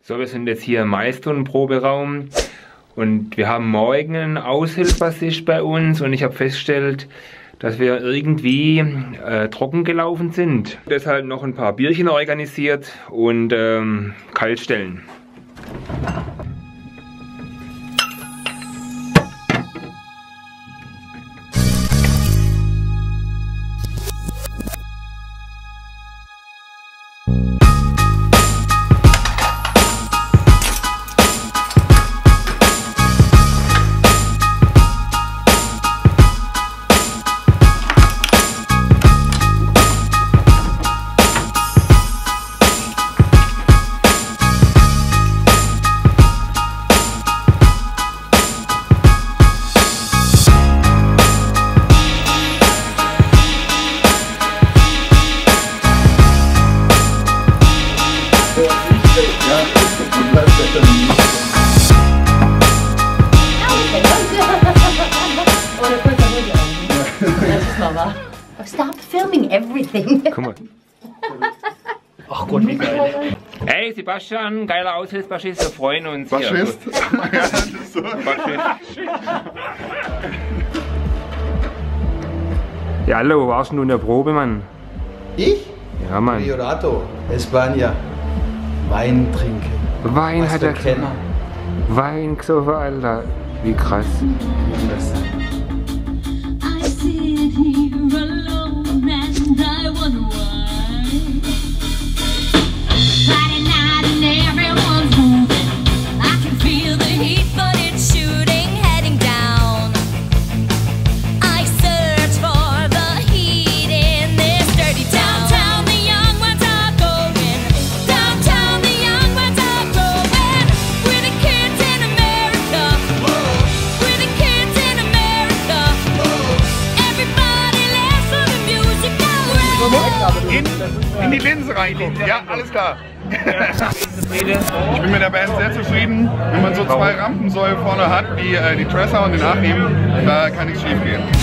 So, wir sind jetzt hier im Maistonproberaum und wir haben morgen einen Aushilfsbassist bei uns und ich habe festgestellt, dass wir irgendwie trocken gelaufen sind. Deshalb noch ein paar Bierchen organisiert und Kaltstellen. Stop filming everything. Guck mal. Ach Gott, wie geil. Hey Sebastian, geiler Aushilfsbassist, wir freuen uns. Bassist? Ja, das ist so. Ja, hallo, wo warst du in der Probe, Mann? Ich? Ja, Mann. Priorato, España. Wein trinken. Wein Was hat für er Kenner. Wein gesoffen, Alter. Wie krass. I sit here alone and I wonder why. Friday night and everyone's moving. I can feel the heat, but it's shooting, heading down. I search for the heat in this dirty downtown. The young ones are going downtown. The young ones are growing. We're the kids in America. We're the kids in America. Everybody laughs for the music. In die Linse reingucken. Ja, alles klar. Ich bin mit der Band sehr zufrieden. Wenn man so zwei Rampensäule vorne hat, wie die Tresser und den Achim, da kann nichts schief gehen.